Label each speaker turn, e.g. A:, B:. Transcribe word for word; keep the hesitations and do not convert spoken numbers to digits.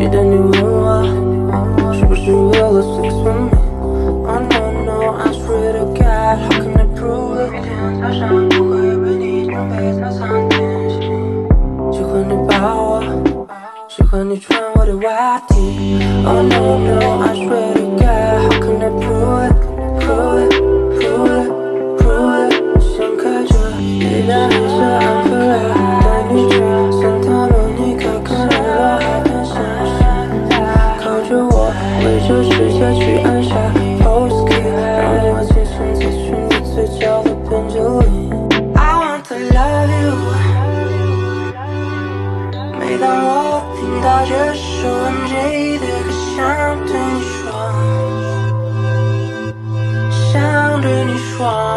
A: 记得你问我是不是为了 sex with me。 Oh no no I swear to God how can I prove it。 每天早上不会为你准备早餐点心，喜欢你抱我，喜欢你穿我的袜底。 Oh no no I swear to God how can I prove it prove it prove it prove it。 想开着你的黑色安弗拉，带你去桑塔莫尼卡看日落海滩线，靠着我围着世界去按下 pose key， 让我轻轻擦去你嘴角的边界里。 I want to love you。 每当我听到这首 M J 的歌，想对你说，想对你说。